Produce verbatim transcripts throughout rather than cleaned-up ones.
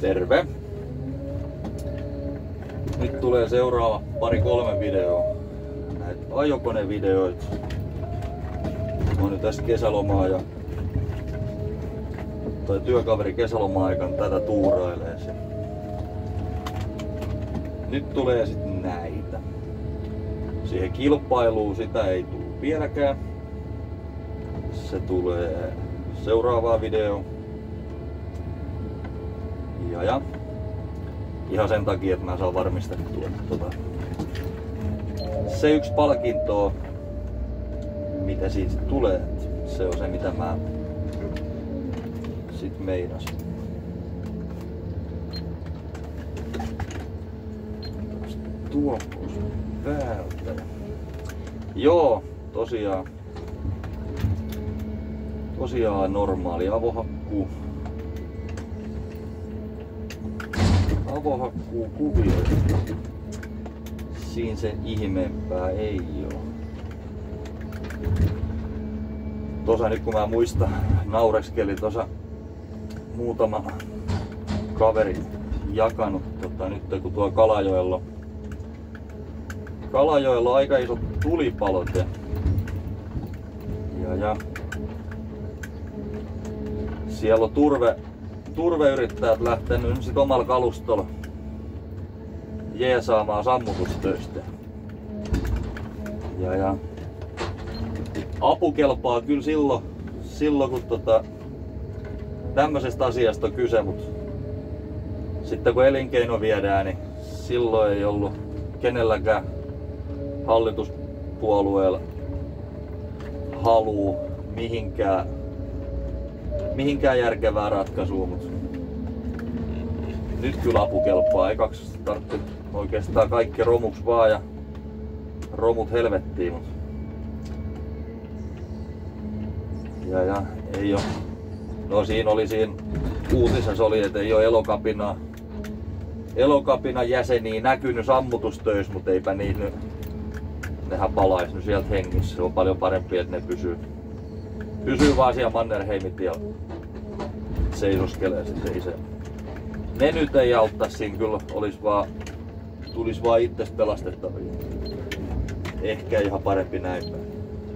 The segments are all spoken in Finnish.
Terve! Nyt tulee seuraava pari kolme videoa. Näitä ajokonevideoita. Mä oon nyt tässä kesälomaa ja toi työkaveri kesäloma-aikana tätä tuurailee se. Nyt tulee sitten näitä. Siihen kilpailuun sitä ei tule vieläkään. Se tulee seuraavaan videoon. Ja, ja ihan sen takia, että mä saan varmistettua tota, se yksi palkinto, mitä siitä tulee. Se on se, mitä mä sit meinasin. Tuo pois päältä. Joo, tosiaan. Tosiaan normaali avohakkuu. Avohakkuu kuvioita. Siinä sen ihmeempää ei oo. Tosa nyt kun mä muistan, naureskeli tosa muutama kaveri jakanut tota, nyt kun tuo Kalajoella Kalajoella on aika isot tulipalot ja, ja, ja siellä on turve, turveyrittäjät lähtenyt sit omalla kalustolla jeesaamaan sammutustöistä. Ja, ja apu kelpaa kyllä silloin, silloin kun tota, tämmöisestä asiasta on kyse, mutta sitten kun elinkeino viedään, niin silloin ei ollut kenelläkään hallituspuolueella haluu mihinkään, mihinkään järkevää ratkaisua, mutta nyt kyllä apu kelpaa. Ekaksi tarvitsi oikeastaan kaikki romuks vaan ja romut helvettiin, mutta ja, ja ei oo. No siinä oli siinä uutisessa oli, että ei oo elokapina elokapinan jäseniä näkynyt sammutustöissä, mutta eipä niin nyt. Nehän palais nyt sieltä hengissä. Se on paljon parempi, että ne pysyy, pysyy vaan siellä Mannerheimitiellä seisoskelee sitten itse. Ne nyt ei auttais siinä kyllä, olis vaan, tulis vaan itses pelastettavia. Ehkä ihan parempi näin päin.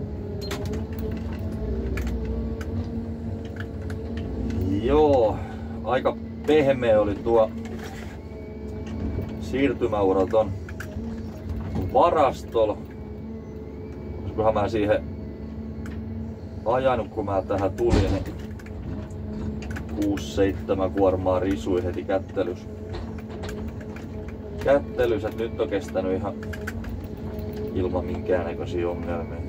Joo, aika pehmeä oli tuo siirtymäuro ton varastolla. Olisikohan mä siihen ajanut, kun mä tähän tulin, niin kuusi seitsemän kuormaa risui heti kättelys. Kättelys, et nyt on kestänyt ihan ilman minkäännäköisiä ongelmia.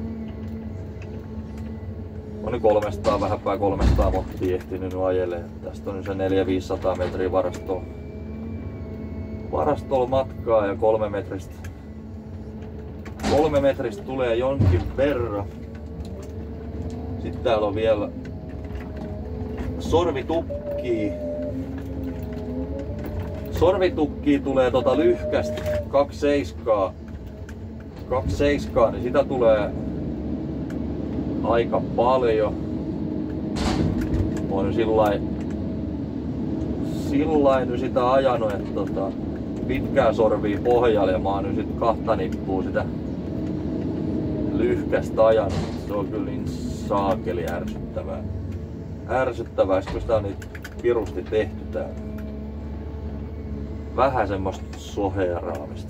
On nyt kolmesataa, vähän päin kolmesataa mohtia ehtinyt nyt ajelemaan. Tästä on nyt se neljä viisisataa metriä varastolla. Varastolla matkaa ja kolme metristä. Kolme metristä tulee jonkin verran. Sitten täällä on vielä sorvitukkii. Sorvitukkii tulee tota lyhkästä kaksi seiskaa. kaksi seiskaa, niin sitä tulee aika paljon. Mä oon sillain sillain nyt sitä ajanut, että tota, pitkää sorvia pohjalle ja mä oon nyt sit kahta nippua sitä lyhkästä ajanut. Se on kyllä niin saakeli ärsyttävää. Ärsyttävää, kun sitä on niin pirusti tehty täällä. Vähän semmoista soheeraamista.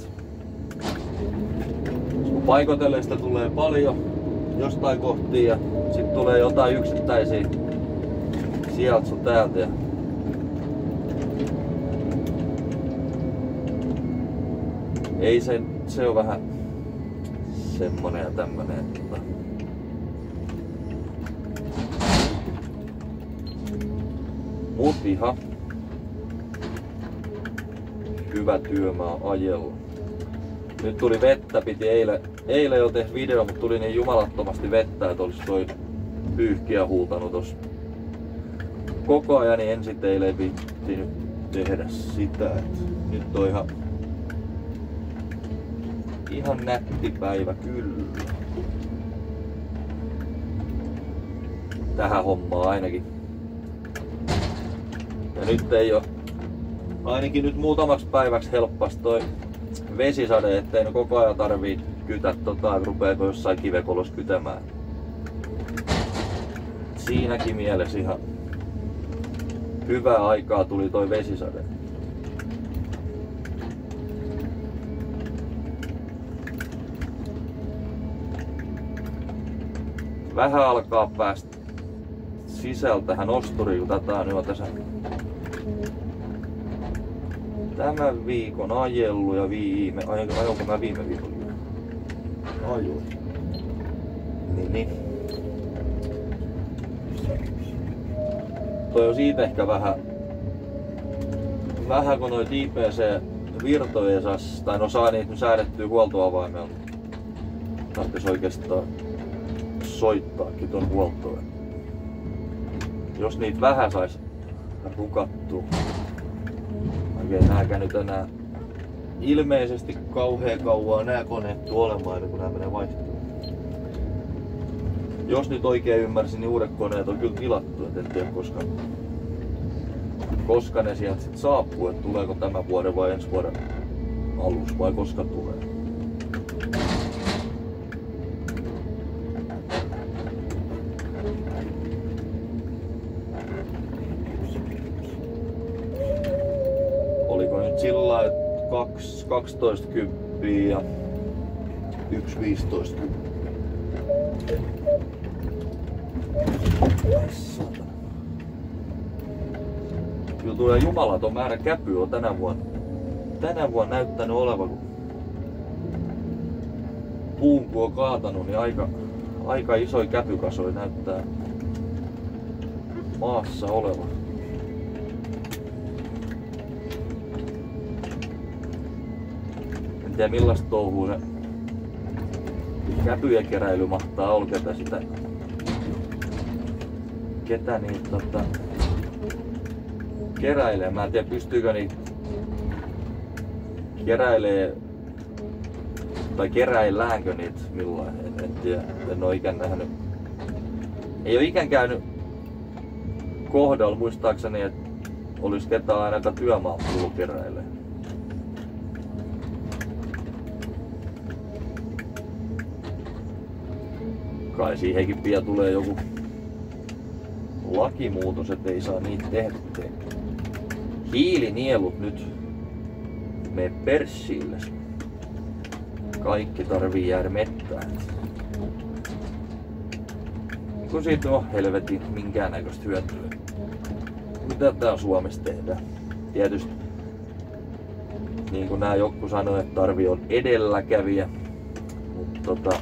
Kun paikoitellen sitä tulee paljon jostain kohtiin ja sit tulee jotain yksittäisiä sieltä sun täältä. Ja ei se, se on vähän semmonen ja tämmönen, että mut ihan hyvä työ mä oon ajellut. Nyt tuli vettä, piti eilen, eilen jo tehdä video, mutta tuli niin jumalattomasti vettä, että olisi toi pyyhkiä huutanut tossa koko ajan, niin en sit eilen viittinyt tehdä sitä. Et nyt on ihan ihan nätti päivä kyllä. Tähän hommaan ainakin. Ja nyt ei oo ainakin nyt muutamaksi päiväksi helppas toi vesisade, ettei ne koko ajan tarvii kytä tota, rupeeko jossain kivekolossa kytemään. Siinäkin mielessä ihan hyvää aikaa tuli toi vesisade. Vähän alkaa päästä sisältähän osturiin, kun tätä on jo tässä tämän viikon ajellu ja viime... Ajoinko mä viime viikolla? Ajoin. Niin, niin. Toi on siitä ehkä vähän... Vähän kun noit I P C-virtoja saas... Tai no saa niitä säädettyä huoltoavaimella. Tarvitsisi oikeastaan soittaakin ton huoltoon. Jos niitä vähän sais rukattua. Oikein nääkä nyt enää ilmeisesti kauhean kauan nää koneet olemaan, kun nää menee vaihtoon. Jos nyt oikein ymmärsin, niin uudet koneet on kyllä tilattu, et en tiedä koska, koska ne sieltä sit saapuu, että tuleeko tämän vuoden vai ensi vuoden alussa vai koska tulee. Oliko nyt sillä lailla, että kaksi, kaksitoista kymppiä ja yksi viisitoista kymppiä. Kyllä tuo jumalaton määrä käpyä on tänä vuonna, tänä vuonna näyttänyt olevan, kun puun kun on kaatanut, niin aika, aika isoja käpykasoja näyttää maassa olevan. En tiedä millaista touhua se käpyjen keräily mahtaa olla, ketä sitä ketä niitä tota, keräilee. Mä en tiedä pystyykö niitä keräilee tai keräilläänkö niitä milloin, en, en tiedä, en oo ikään nähnyt. Ei oo ikään käynyt kohdalla muistaakseni, että olis ketään ainakaan työmaa tullut keräilee. Kai siihenkin pian tulee joku lakimuutos, ettei saa niitä tehdä. Hiilinielut nyt mene perssiille. Kaikki tarvii jäädä mettään. Kun siitä on helvetin minkäännäköistä hyötyä. Mitä tää Suomessa tehdään? Tietysti niin kuin nää joku sanoi, että tarvii on edelläkävijä. Mutta tota,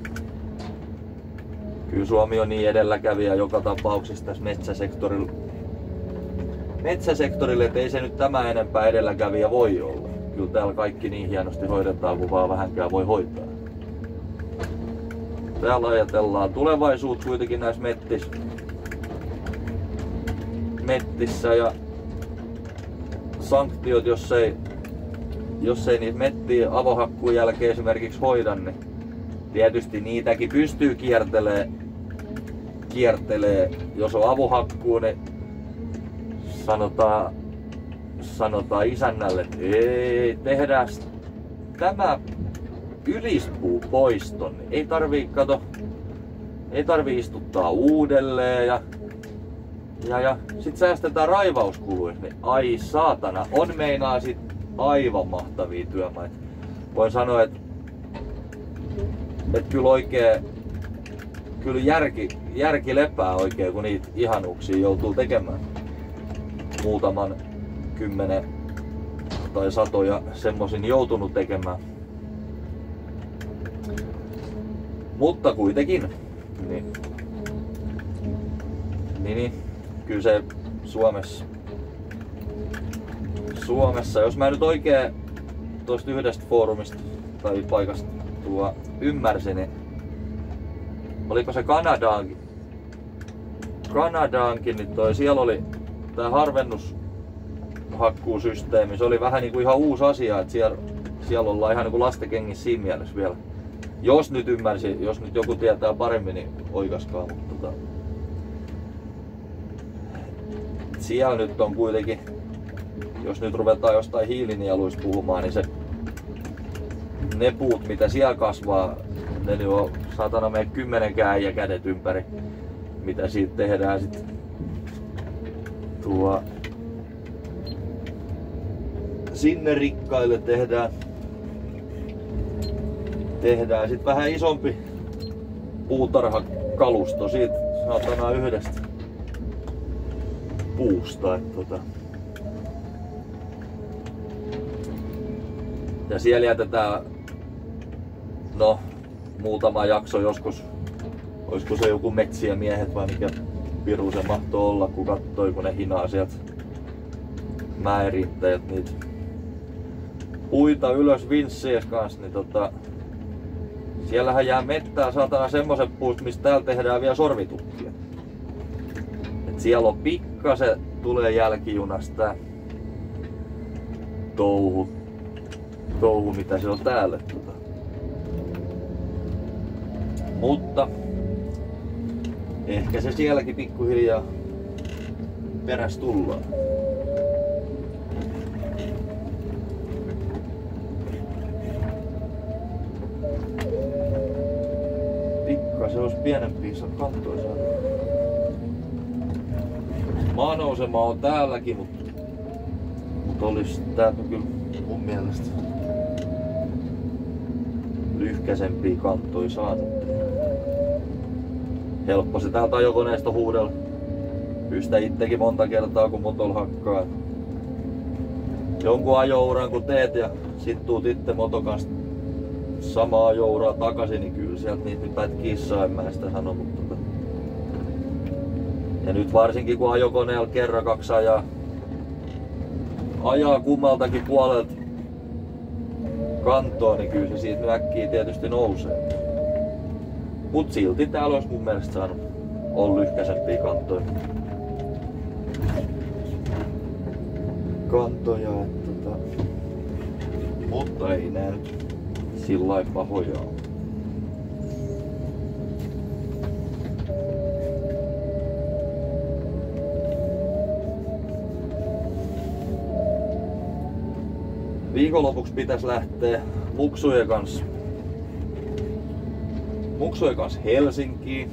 kyllä Suomi on niin edelläkävijä joka tapauksessa tässä metsäsektorilla. Metsäsektorille, ettei se nyt tämä enempää edelläkävijä voi olla. Kyllä täällä kaikki niin hienosti hoidetaan, kun vaan vähänkään voi hoitaa. Täällä ajatellaan tulevaisuutta kuitenkin näissä mettis, mettissä ja sanktiot, jos ei, jos ei niitä mettiä avohakkuun jälkeen esimerkiksi hoida, niin tietysti niitäkin pystyy kiertelee, kiertelee. Jos on avohakkuu, niin sanotaan, sanotaan isännälle, että ei, tehdään tämä ylispuu poiston. Niin ei tarvii, kato, ei tarvii istuttaa uudelleen ja, ja, ja sit säästetään raivauskuluista. Niin ai saatana, on meinaa sit aivan mahtavia työmaita. Voin sanoa, että et kyllä oikein, kyllä järki, järki lepää oikein, kun niitä ihanuuksia joutuu tekemään. Muutaman kymmenen tai satoja semmosin joutunut tekemään. Mutta kuitenkin, niin, niin, niin kyllä se Suomessa, Suomessa, jos mä nyt oikein tuosta yhdestä foorumista tai paikasta tuo ymmärsin, niin oliko se Kanadaankin, Kanadaankin, niin toi, siellä oli tää harvennushakkuusysteemi, se oli vähän niinku ihan uusi asia, että siellä, siellä ollaan ihan niinku lastenkengissä siinä mielessä vielä. Jos nyt ymmärsin, jos nyt joku tietää paremmin, niin oikaskaa, mutta tota, siellä nyt on kuitenkin jos nyt ruvetaan jostain hiilinieluista puhumaan, niin se, ne puut mitä siellä kasvaa, ne nyt on saatana meidän kymmenenkään äijä kädet ympäri, mitä siitä tehdään sit tuo sinne rikkaille tehdään tehdään sit vähän isompi puutarhakalusto siitä saatana yhdestä puusta. Et tota. Ja siellä jätetään no muutama jakso joskus, olisiko se joku metsiä miehet vai mikä piru se mahtoi olla, kun kattoi kun ne hinaa sieltä mäerittäjät niitä puita ylös vinssies kanssa, niin tota, siellähän jää mettää saatana semmoset puut, mistä täällä tehdään vielä sorvitukkia. Et siellä on pikkasen tulee jälkijunasta touhu, touhu mitä se on täällä. Tota. Mutta ehkä se sielläkin pikkuhiljaa peräs tullaan. Se olisi pienempiä kattoja saada. Maanousema on täälläkin, mutta mut olisi täältä kyllä mun mielestä lyhkäisempiä kanttoja saada. Helppo se täältä ajokoneesta huudella. Pystä ittekin monta kertaa kun motol hakkaa. Jonkun ajouran kun teet ja sit tuut itse moton kanssa samaa jouraa takaisin, niin kyllä sieltä niitä pätkii saa, en mä sitä sano, mutta tota. Ja nyt varsinkin kun ajokoneella kerran kaksi ajaa, ajaa kummaltakin puolelta kantoa, niin kyllä se siitä äkkiä tietysti nousee. Mut silti täällä olisi mun mielestä saanut olla lyhkäisempiä kantoja. Kantoja, että tota. Mutta ei nää nyt sillain pahoja on. Viikonlopuksi pitäisi lähteä muksujen kanssa muksujen kanssa Helsinkiin,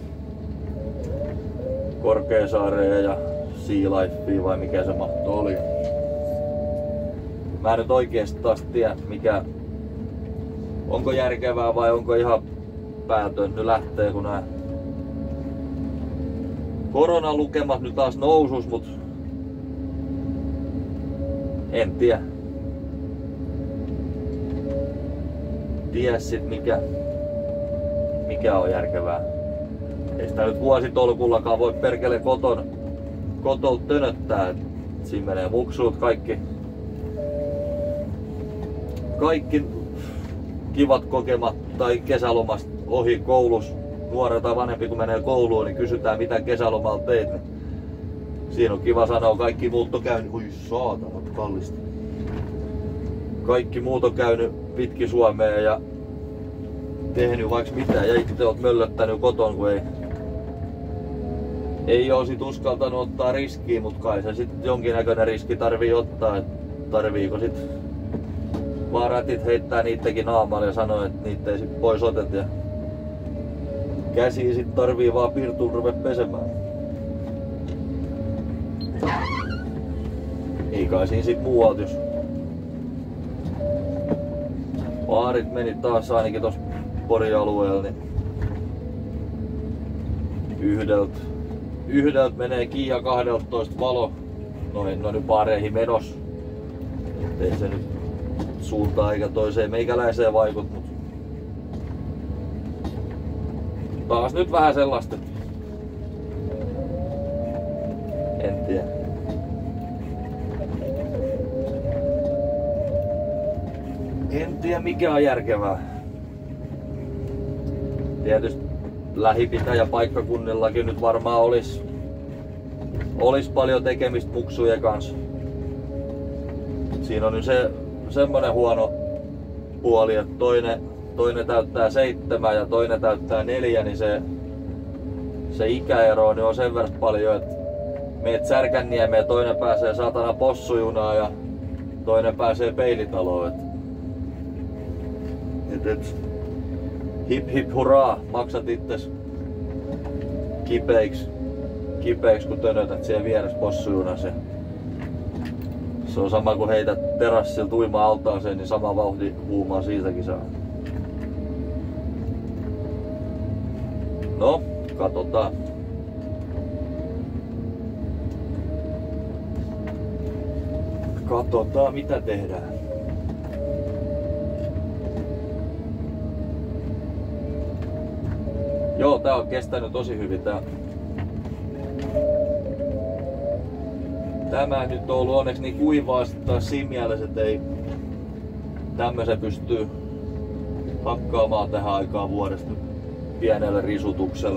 Korkeasaareen ja Sea Lifeen vai mikä se mahtoi oli. Mä en nyt oikeesti taas tiedä mikä onko järkevää vai onko ihan päätön nyt lähtee, kun nää koronalukemat nyt taas nousus, mut en tiedä. Tiedä sit mikä, mikä on järkevää. Ei sitä nyt vuositolkullakaan voi perkele koton, kotolta tönöttää. Siinä menee muksuut kaikki. Kaikki kivat kokemat tai kesälomasta ohi koulus. Nuori tai vanhempi kun menee kouluun, niin kysytään mitä kesälomalla teit. Niin siinä on kiva sanoa, kaikki muut on käynyt. Oi saatana, kallista. Kaikki muut on käynyt pitkin Suomea ja tehnyt vaikka mitään ja itse oot möllöttänyt koton, kun ei, ei oo sit uskaltanut ottaa riskiä, mut kai se sit jonkinnäköinen riski tarvii ottaa, et tarviiko sit vaan rätit heittää niittenkin naamalle ja sanoo, että niitä ei sit pois otet ja käsiä sit tarvii vaan pirtuun rupea pesemään. Ei kai siinä sit muualta, jos baarit meni taas ainakin tossa Porin alueella, niin yhdeltä, yhdeltä menee kiinni ja kahdeltoista valo noin, noin baareihin menossa. Ei se nyt suuntaan eikä toiseen meikäläiseen vaikut, mut taas nyt vähän sellaista. En tiedä. En tiedä mikä on järkevää. Tietysti lähipitäjäpaikkakunnillakin nyt varmaan olisi olis paljon tekemistä muksujen kanssa. Siinä on nyt se semmonen huono puoli, että toinen, toinen täyttää seitsemän ja toinen täyttää neljä, niin se, se ikäero niin on sen verran paljon, että meet Särkänniemeen ja toinen pääsee saatana possujunaan ja toinen pääsee peilitaloon. Et, et, et, hip hip hurraa, maksat itses kipeiksi, kipeiksi kun tönötät siellä vieressä possujunassa. Se on sama kuin heität terassilta uimaan altaaseen, niin sama vauhti huumaa siitäkin saa. No, katsotaan. Katsotaan mitä tehdään. Joo, tää on kestänyt tosi hyvin tää. Tämä nyt on ollut onneksi niin kuivaa sit taas siinä mielessä, että ei tämmösen pystyy hakkaamaan tähän aikaan vuodesta pienellä risutuksella.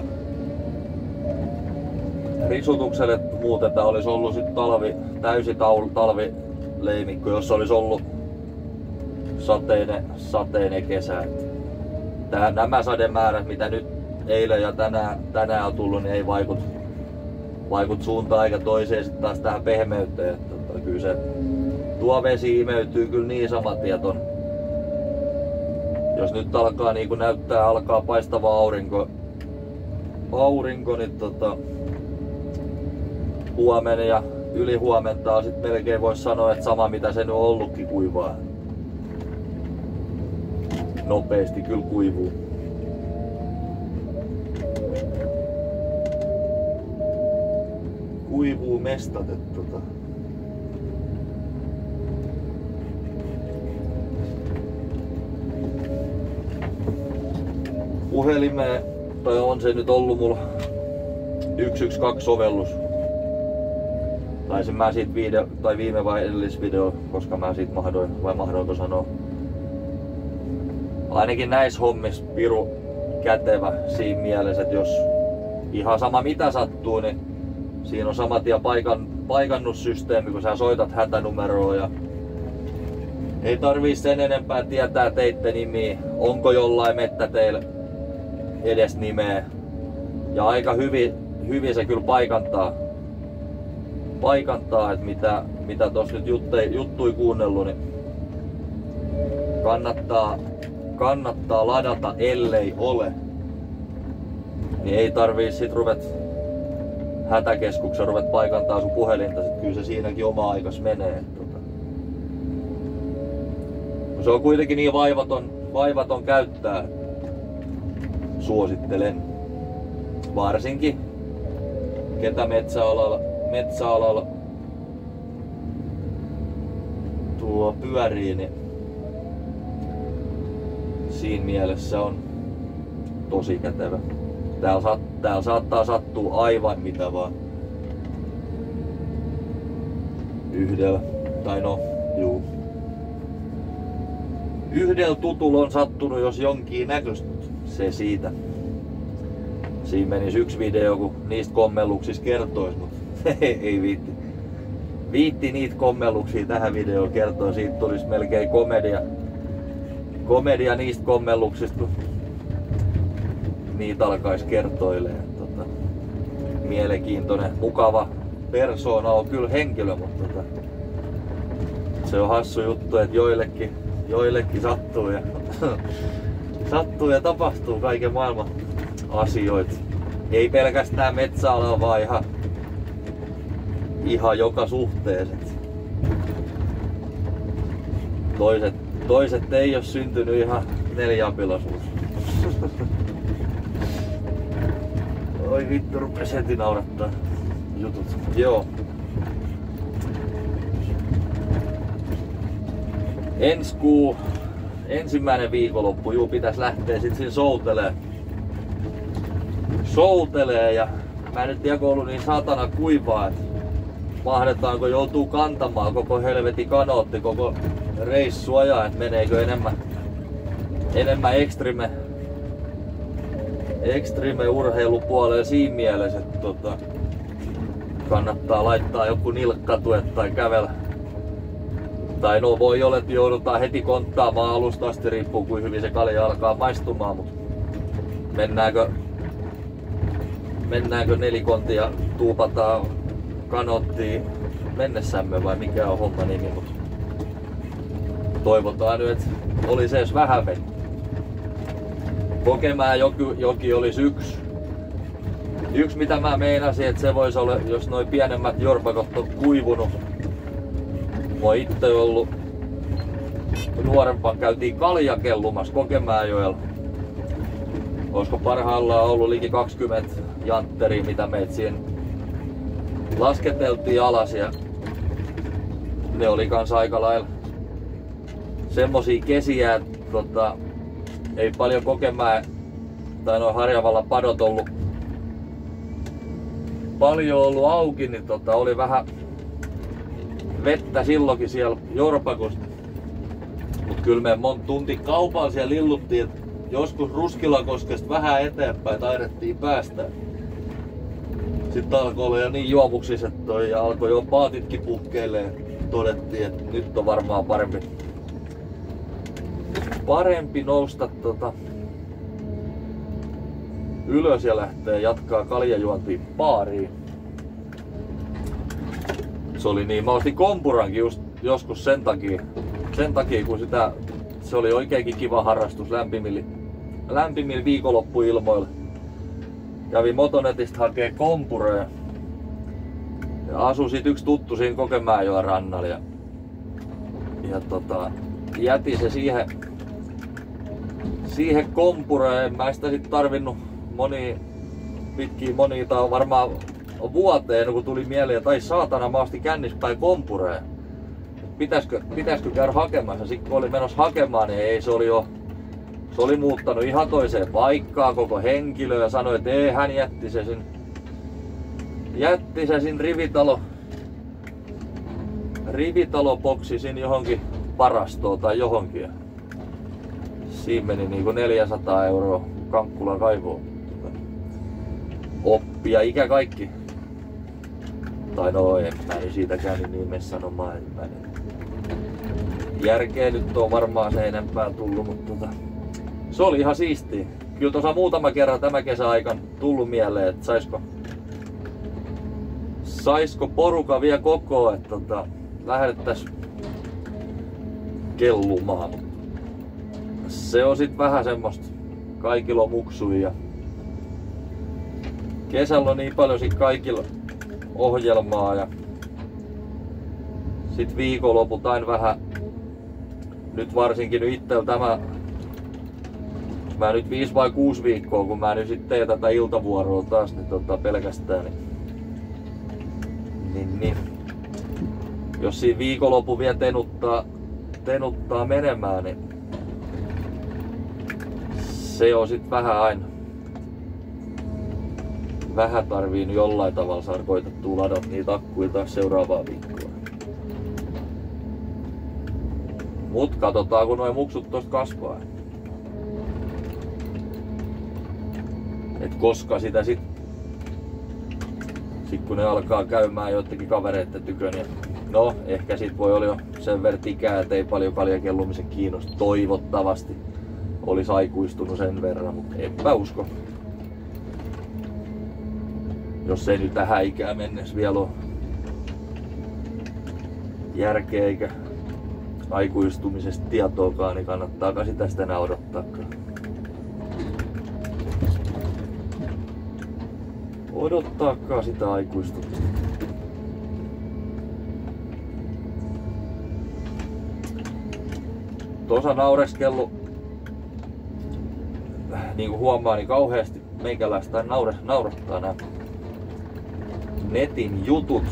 Risutukselle muuten tää olisi ollut sit talvi, täysi talvileimikko, jos olisi ollut sateinen, sateinen kesä. Tää, nämä sademäärät mitä nyt eilen ja tänään, tänään on tullut, niin ei vaikut, vaikut suuntaan eikä toiseen sit taas tähän pehmeyteen. Tota, kyllä se tuo vesi imeytyy kyllä niin saman tieton. Jos nyt alkaa niin kuin näyttää, alkaa paistava aurinko, aurinko niin tota, huomenna ja ylihuomentaa sit melkein voisi sanoa, että sama mitä se nyt on ollutkin kuivaa. Nopeasti kyllä kuivuu. Kuivuu mestat, että tota. Puhelimeen, tai on se nyt ollut mulla yksi yksi kaksi sovellus. Taisin mä siitä video, tai viime vai edellisvideo, koska mä siitä mahdoin, vai mahdoinko sanoa. Ainakin näissä hommissa piru kätevä siinä mielessä, että jos ihan sama mitä sattuu, niin siinä on saman tien paikan, paikannussysteemi, kun sä soitat hätänumeroa ja ei tarvii sen enempää tietää teitten nimiä, onko jollain mettäteillä edes nimeä. Ja aika hyvin, hyvin se kyllä paikantaa, paikantaa että mitä, mitä tossa nyt juttui, juttui kuunnellut, niin kannattaa, kannattaa ladata ellei ole. Niin ei tarvii sit ruvet hätäkeskuksen ruvet paikantaa sun puhelinta, sit kyllä se siinäkin oma aikas menee. Tota. Se on kuitenkin niin vaivaton, vaivaton käyttää. Suosittelen. Varsinkin ketä metsäalalla, metsäalalla tuo pyörii, niin siinä mielessä on tosi kätevä. Täällä, saat, täällä saattaa sattua aivan mitä vaan. Yhdellä, tai no, juu. Yhdellä tutulla on sattunut jos jonkin näköistä, se siitä. Siinä menisi yksi video, kun niistä kommelluksista kertois, mutta ei viitti. Viitti niitä kommelluksia tähän videoon kertoo, siitä tulisi melkein komedia. Komedia niistä kommelluksista, kun niitä alkaisi kertoilemaan. Tota, mielenkiintoinen, mukava persoona on kyllä henkilö, mutta tota, se on hassu juttu, että joillekin, joillekin sattuu ja sattuu ja tapahtuu kaiken maailman asioita. Ei pelkästään metsäalalla, vaan ihan, ihan joka suhteessa. Toiset, toiset ei ole syntynyt ihan neljäpilaisuus. Oi vittu, rupes heti naurattaa jutut. Joo. Ensi kuu, ensimmäinen viikonloppu, juu, pitäis lähteä sit siinä soutelee. Soutelee ja mä en nyt tiedä, kun on ollut niin satana kuivaa, että mahdetaanko joutuu kantamaan koko helvetin kanootti koko reissu ajan, että meneekö enemmän, enemmän extreme, extreme urheilupuolelle siinä mielessä, että tota, kannattaa laittaa joku nilkkatuet tai kävellä. Tai no voi olla, että joudutaan heti konttaamaan alusta asti, riippuu kuin hyvin se kalja alkaa maistumaan, mutta mennäänkö, mennäänkö nelikontia ja tuupataan kanottiin mennessämme vai mikä on homma nimi, mutta Toivotaan nyt, että olisi edes vähän vettä. Kokemäen joki, joki olisi yksi. Yksi mitä mä meinasin, että se voisi olla, jos noi pienemmät jorpakot on kuivunut. Mä oon itse ollut nuorempaan, käytiin kaljakellumassa Kokemäenjoella. Olisiko parhaillaan ollut liki kaksikymmentä jantteria, mitä meitä siihen lasketeltiin alas, ja ne oli kans aika lailla semmosia kesiä, että tota, ei paljon Kokemäen tai noin Harjavallan padot ollut paljon ollut auki, niin tota, oli vähän vettä silloinkin siellä jorpakossa. Mut kyllä me monta tuntia kaupalla siellä lilluttiin, että joskus Ruskilakoskesta vähän eteenpäin taidettiin päästä. Sitten alkoi olla jo niin juovuksissa, että toi alkoi jo paatitkin puhkeilee. Todettiin, että nyt on varmaan parempi, parempi nousta tota, ylös ja lähtee jatkaa kaljajuontiin baariin. Se oli niin, mä ostin kompurankin just joskus sen takia, sen takia kun sitä, se oli oikeinkin kiva harrastus lämpimillä, lämpimillä viikonloppuilmoilla. Kävin Motonetista hakee kompureja. Ja asui sit yksi tuttu siinä Kokemäenjoen rannalla. Ja, ja tota, jätin se siihen, siihen kompureen. En mä sitä sit tarvinnut monia, pitkiä monia tai varmaan vuoteen, kun tuli mieleen, että ai saatana, mä ostin kännispäin kompureen. Pitäisikö, pitäisikö käydä hakemassa? Sitten kun oli menossa hakemaan, niin ei, se oli jo se oli muuttanut ihan toiseen paikkaan koko henkilö ja sanoi, että ei, hän jätti se sinne. Jätti se sinne rivitalo, rivitaloboksi sinne johonkin varastoon tai johonkin. Siinä meni niinku neljäsataa euroa Kankkulan kaivoon. Oppia ikä kaikki. Tai no en mä nyt siitäkään niin ihmeessä sanomaan, että mä järkeä nyt on varmaan se enempää tullut, mutta tota, se oli ihan siistiä. Kyllä tuossa muutama kerran tämä kesäaikan tullut mieleen, että saisko, saisko poruka vielä koko, että tota, lähdettäis kellumaan. Se on sit vähän semmoista, kaikilla on muksuja. Kesällä on niin paljon sit kaikilla ohjelmaa ja sit viikonloput aina vähän, nyt varsinkin nyt itsellä tämä, mä nyt viisi vai kuusi viikkoa, kun mä nyt sit teen tätä iltavuoroa taas niin tota pelkästään, niin, niin, niin jos siinä viikonloppu vielä tenuttaa, tenuttaa menemään, niin se on sit vähän aina, vähän tarvii jollain tavalla saada koitettua ladata niitä akkuja taas seuraavaa viikkoa. Mut katsotaan, kun noi muksut tosta kasvaa. Et koska sitä sit, sit kun ne alkaa käymään joidenkin kavereiden tykön, niin no ehkä sit voi olla jo sen verran ikää, et ei paljon kaljakellumisen kiinnosta. Toivottavasti olis aikuistunut sen verran, mutta enpä usko. Jos ei nyt tähän ikään mennessä vielä ole järkeä eikä aikuistumisesta tietoakaan, niin kannattaako sitä sitten enää odottaakaan. Odottaakaan sitä aikuistumista. Tuossa naureskellut, niin kuin huomaa, niin kauheasti meikäläistä naure, naurattaa nämä netin jutut.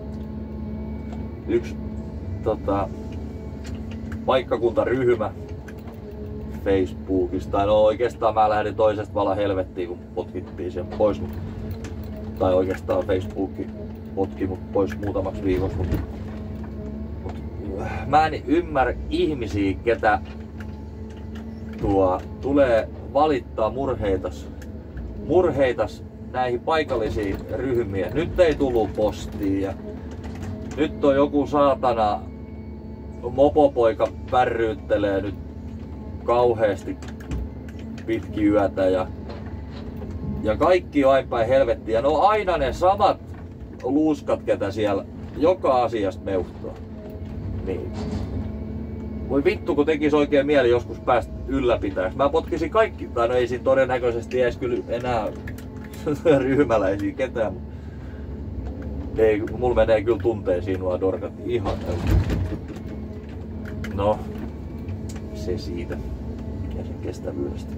Yksi tota, paikkakuntaryhmä Facebookista. No oikeastaan mä lähdin toisesta vala helvettiin, kun potkittiin sen pois. Mut, tai oikeastaan Facebook potki mut pois muutamaksi viikoksi. Mut, mut, mä en ymmärrä ihmisiä, ketä tuo, tulee valittaa murheitas, murheitas näihin paikallisiin ryhmiin. Nyt ei tullut postiin ja nyt on joku saatana mopopoika pärryyttelee nyt kauheasti pitki yötä ja, ja kaikki on aina päin helvettiä. Ja ne on aina ne samat luuskat, ketä siellä joka asiasta meuhtoo. Niin. Voi vittu, kun tekis oikein mieli joskus päästä ylläpitäjäksi. Mä potkisin kaikki, tai no ei siinä todennäköisesti edes kyllä enää ryhmäläisiä ketään. Ei, mulla menee kyllä tunteisiin nuo dorkat ihan täysin. No, se siitä ja sen kestävyydestä.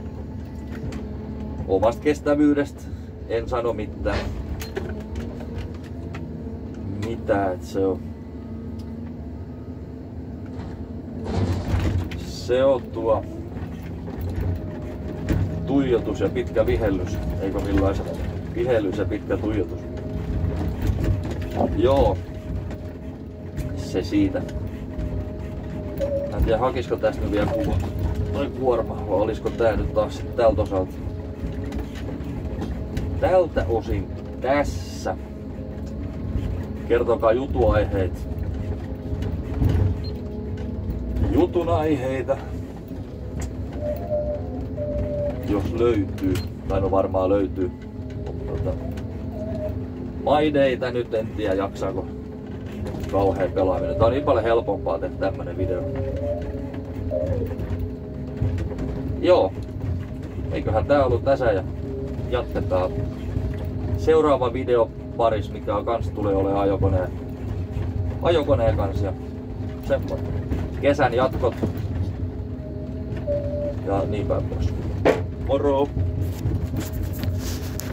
Omasta kestävyydestä en sano mitään. Mitä, et se on. Se on tuo tuijotus ja pitkä vihellys. Eikö millaisen vihellys ja pitkä tuijotus? Joo. Se siitä. Mä en tiedä, hakisiko tästä nyt vielä kuva. Toi kuorma, vai olisiko tää nyt taas sit tältä osalta? Tältä osin tässä. Kertokaa jutuaiheet. Jutun aiheita. Jos löytyy. Tai no varmaan löytyy. Tota, maideita nyt en tiedä jaksaako kauhean pelaaminen. Tää on niin paljon helpompaa tehdä tämmönen video. Joo. Eiköhän tää ollut tässä ja jatketaan seuraava video paris, mikä on kans tulee olemaan ajokoneen, ajokoneen kanssa ja semmoinen. Kesän jatkot ja niin päin pois. Moro!